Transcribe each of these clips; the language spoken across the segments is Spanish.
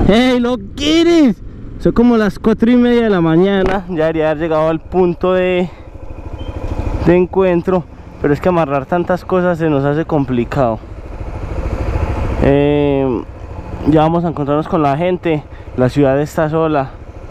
¡Hey, loquinis! Son como las 4:30 de la mañana. Ya debería haber llegado al punto de encuentro, pero es que amarrar tantas cosas se nos hace complicado. Ya vamos a encontrarnos con la gente. La ciudad está sola.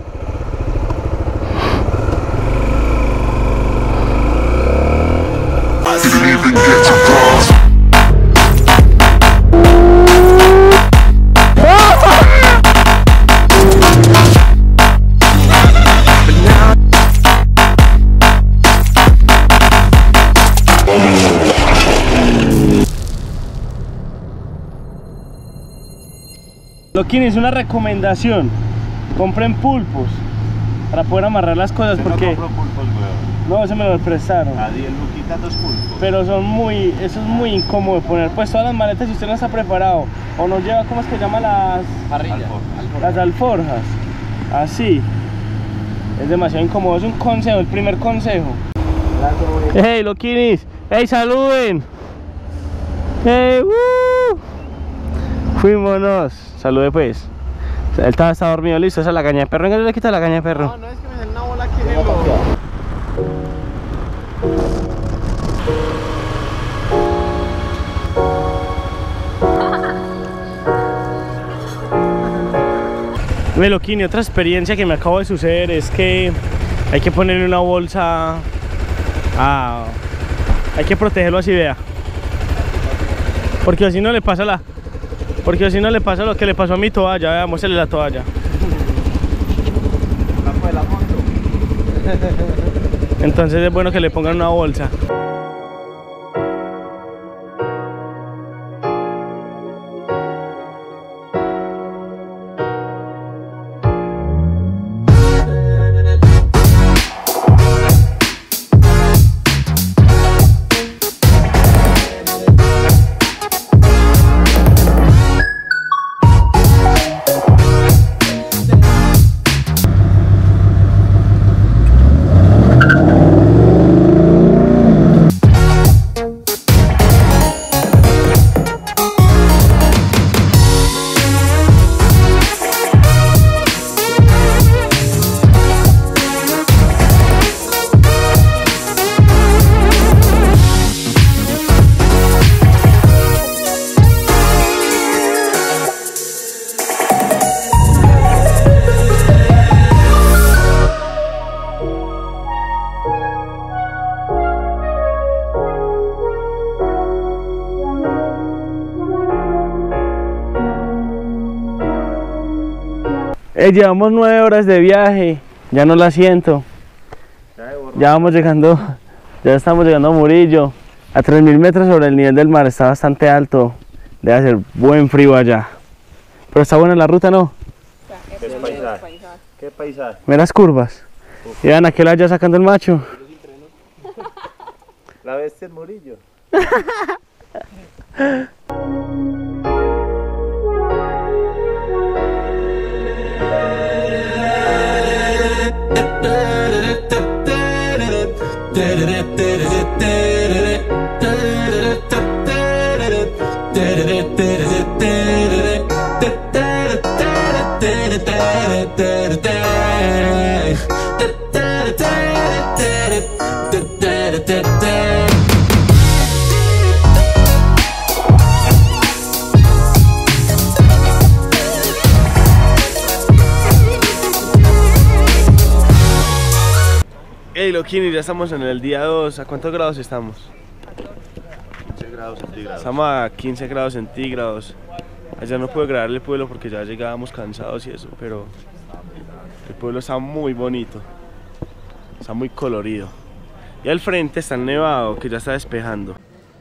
Loquinis, una recomendación: compren pulpos para poder amarrar las cosas, porque no compro pulpos, weón. no, se me lo prestaron. A 10 luquitas 2 pulpos. Pero son muy, eso es muy incómodo de poner. Pues todas las maletas, si usted no está preparado o no lleva, ¿cómo es que llama? Las Parrillas. las alforjas. Así es demasiado incómodo. Es un consejo, el primer consejo. Hey, loquinis, hey, saluden. Hey, fuímonos. Salude pues. Él está dormido, listo. Esa es la caña de perro. ¿En qué le quita la caña de perro? No, es que me sale una bola aquí en el ojo. Loquini, otra experiencia que me acaba de suceder es que hay que ponerle una bolsa hay que protegerlo así, vea, porque así no le pasa lo que le pasó a mi toalla. Vea, muéstrele la toalla. Entonces es bueno que le pongan una bolsa. Llevamos 9 horas de viaje, ya no la siento. Ya vamos llegando, ya estamos llegando a Murillo, a 3000 metros sobre el nivel del mar. Está bastante alto, debe hacer buen frío allá. Pero está buena la ruta, ¿no? ¿Qué paisaje? ¿Qué paisaje? Mira las curvas. Y vean aquel allá sacando el macho. La bestia en Murillo. Hey, Loquini, ya estamos en el día 2. ¿A cuántos grados estamos? 15 grados centígrados. Estamos a 15 grados centígrados. Allá no pude grabar el pueblo porque ya llegábamos cansados y eso, pero el pueblo está muy bonito. Está muy colorido. Y al frente está el nevado que ya está despejando.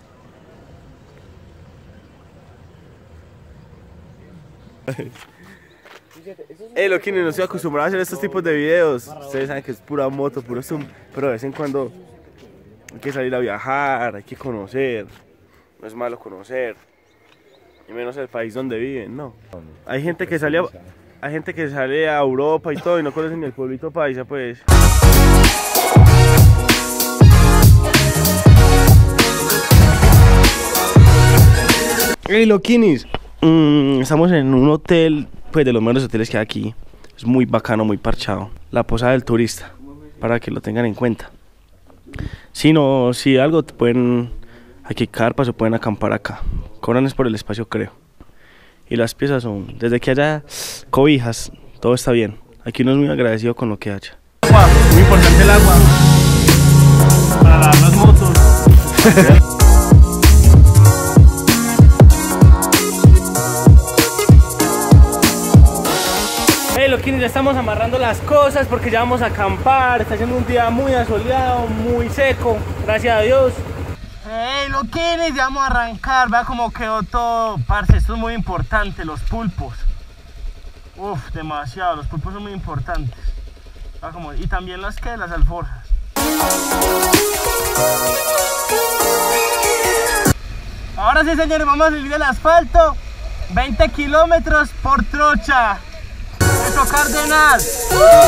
Loquini, no estoy acostumbrado a hacer estos tipos de videos. Ustedes saben que es pura moto, puro zoom. Pero de vez en cuando hay que salir a viajar, hay que conocer. No es malo conocer. Y menos el país donde viven, no. Hay gente que sale a Europa y todo y no conocen ni el pueblito paisa, pues. Hey, Loquinis, estamos en un hotel pues de los mejores hoteles que hay aquí. Es muy bacano, muy parchado. La posada del turista, para que lo tengan en cuenta. Si no, si algo pueden, aquí carpas o pueden acampar acá. Cobran es por el espacio, creo. Y las piezas son, desde que haya cobijas, todo está bien. Aquí uno es muy agradecido con lo que haya. Agua, muy importante el agua. Para lavar las motos. Hey, loquines, ya estamos amarrando las cosas porque ya vamos a acampar. Está haciendo un día muy asoleado, muy seco, gracias a Dios. Hey, loquines, ya vamos a arrancar. Vea cómo quedó todo, parce. Esto es muy importante, los pulpos. Uf, demasiado, los pulpos son muy importantes. Y también las alforjas. Ahora sí, señores, vamos a salir del asfalto. 20 kilómetros por trocha. Eso, Cárdenas.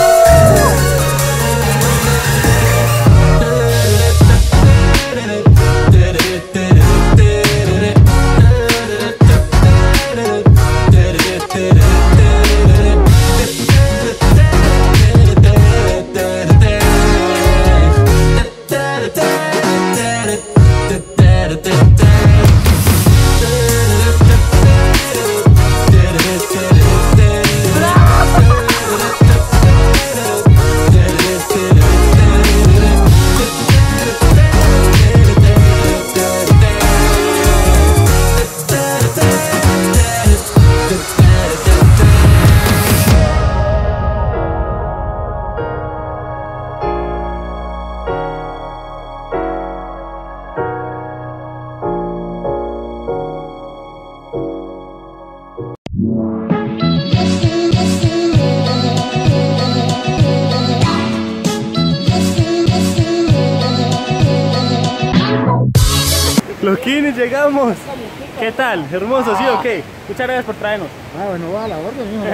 Loquines, llegamos. ¿Qué tal? Hermoso, ¿sí o qué? Muchas gracias por traernos. Ah, bueno, va a la orden, mijo.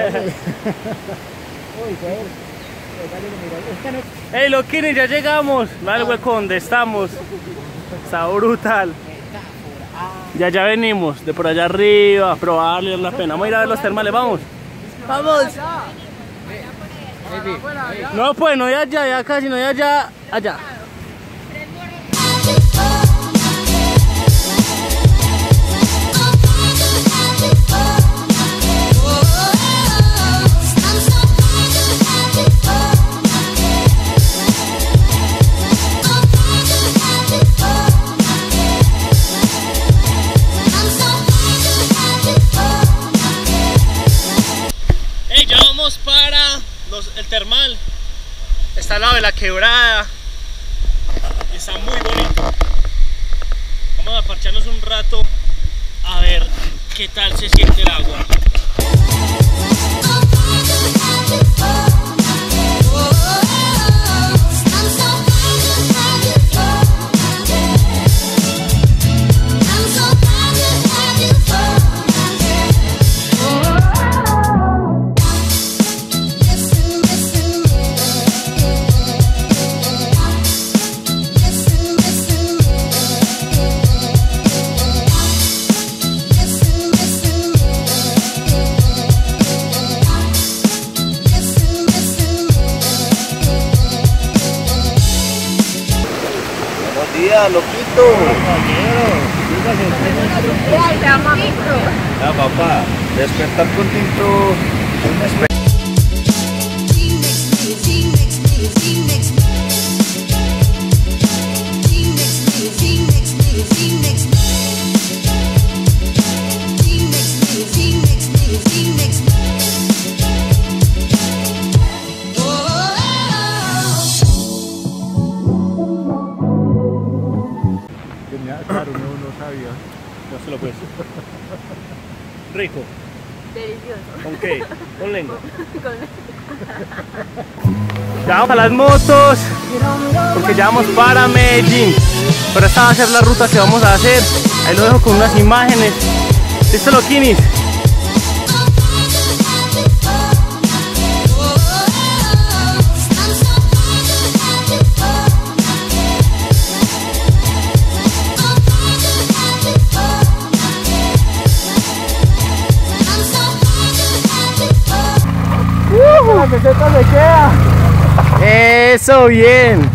Hey, loquines, ya llegamos. No al hueco donde estamos. Está brutal. Ya venimos, de por allá arriba, a probarle la pena. Vamos a ir a ver los termales, vamos. Vamos. No, pues, no hay allá, ya casi, no hay allá. Ya vamos para el termal. Está al lado de la quebrada y está muy bonito. Vamos a parcharnos un rato a ver qué tal se siente el agua. Loquito. Ya, papá, despertar con tinto. Claro, no sabía. No se lo puedes. Rico. Delicioso. ¿Con qué? Con lengua. Ya vamos a las motos porque ya vamos para Medellín. Pero esta va a ser la ruta que vamos a hacer. Ahí lo dejo con unas imágenes. ¿Listo, loquinis? la meseta se queda. Eso, bien.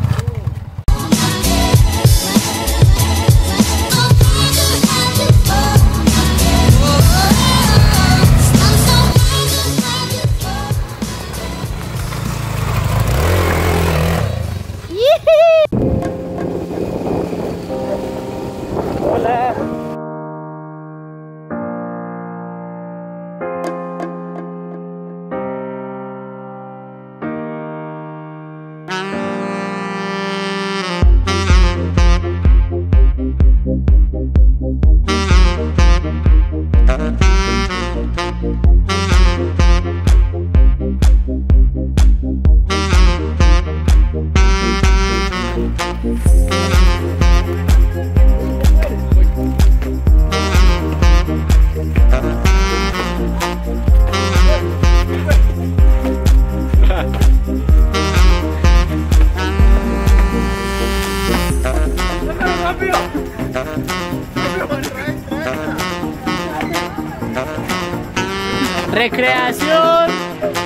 Recreación.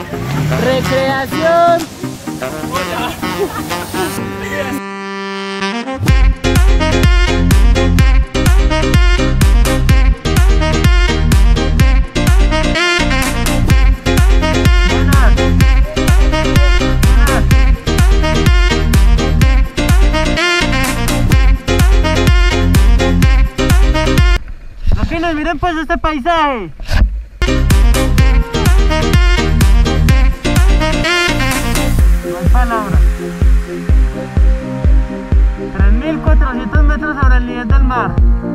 Loquines, miren pues este paisaje. No hay palabras. 3.400 metros sobre el nivel del mar.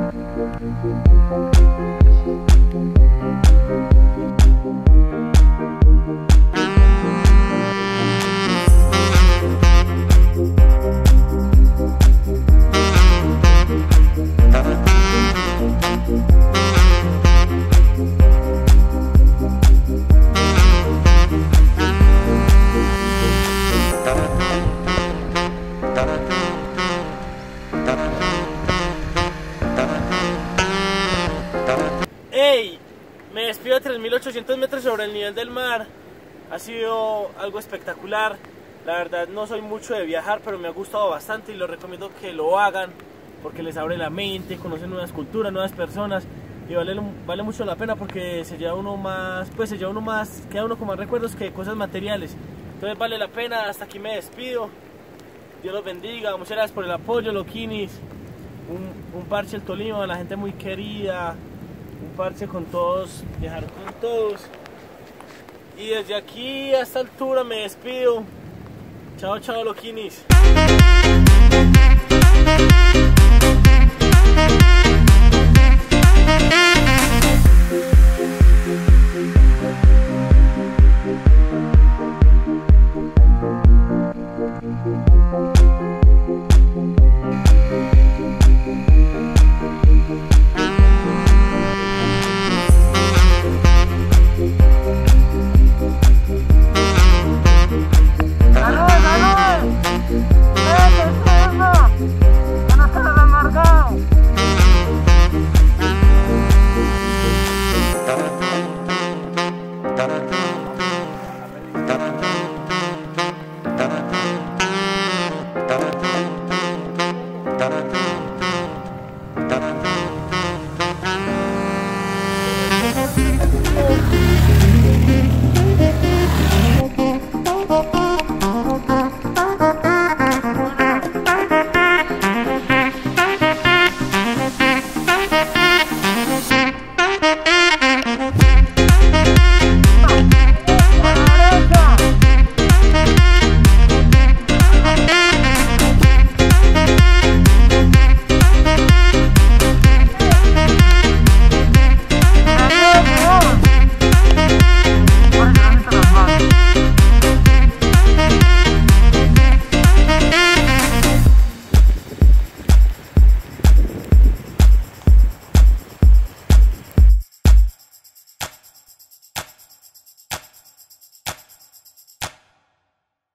¡Ey! Me despido a 3.800 metros sobre el nivel del mar. Ha sido algo espectacular. La verdad no soy mucho de viajar, pero me ha gustado bastante y lo recomiendo que lo hagan porque les abre la mente, conocen nuevas culturas, nuevas personas y vale mucho la pena porque se lleva uno más, queda uno con más recuerdos que cosas materiales. Entonces vale la pena. Hasta aquí me despido. Dios los bendiga. Muchas gracias por el apoyo, loquinis. Un parche el Tolima, la gente muy querida. Un parche con todos, viajar con todos. Y desde aquí a esta altura me despido. Chao, chao, loquinis.